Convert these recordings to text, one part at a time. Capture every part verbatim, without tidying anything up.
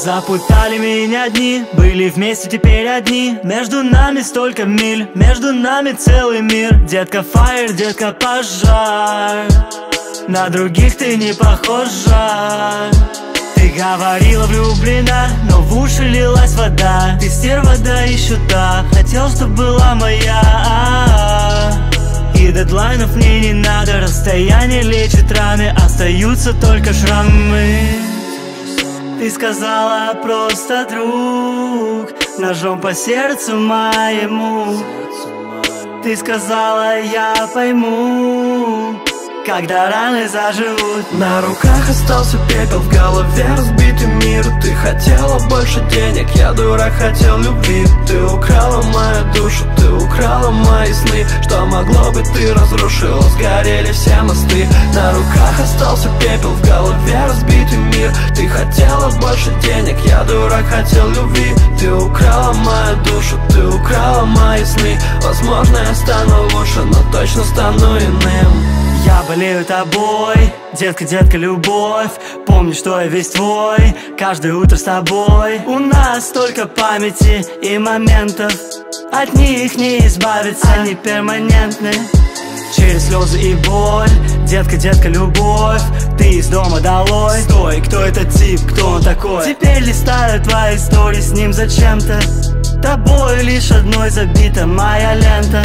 Запутали меня дни, были вместе, теперь одни. Между нами столько миль, между нами целый мир. Детка фаер, детка пожар, на других ты не похожа. Ты говорила влюблена, но в уши лилась вода. Ты стерва, да еще та, хотел, чтоб была моя. И дедлайнов мне не надо, расстояние лечит раны, остаются только шрамы. Ты сказала просто друг, ножом по сердцу моему. Ты сказала, я пойму, когда раны заживут. На руках остался пепел, в голове разбитый мир. Ты хотела больше денег, я дурак хотел любви. Ты украла мою душу, ты украла мои сны. Что могло быть, ты разрушила, сгорели все мосты. На руках остался пепел, в голове разбитый мир. Ты хотела больше денег, я дурак хотел любви. Ты украла мою душу, ты украла мои сны. Возможно, я стану лучше, но точно стану иным. Я болею тобой, детка, детка, любовь. Помни, что я весь твой, каждое утро с тобой. У нас столько памяти и моментов, от них не избавиться, они перманентны. Через слезы и боль, детка, детка, любовь. Ты из дома долой. Стой, кто этот тип, кто он такой? Теперь листаю твои истории с ним зачем-то. Тобой лишь одной забита моя лента.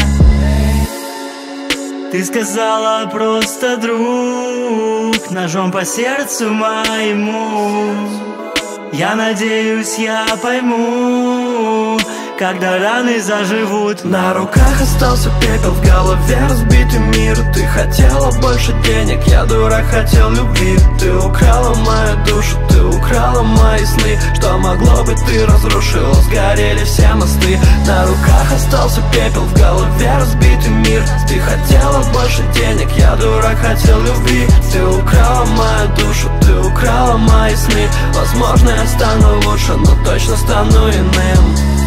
Ты сказала просто друг, ножом по сердцу моему. Я надеюсь, я пойму, когда раны заживут. На руках остался пепел, в голове разбитый мир. Ты хотела больше денег, я дурак хотел любви. Ты украла мою душу, ты украла мои сны. Что могло быть, ты разрушила, сгорели все мосты. На руках остался пепел, в голове разбитый мир. Ты хотела больше денег, я дурак хотел любви. Ты украла мою душу, ты украла мои сны. Возможно, я стану лучше, но точно стану иным.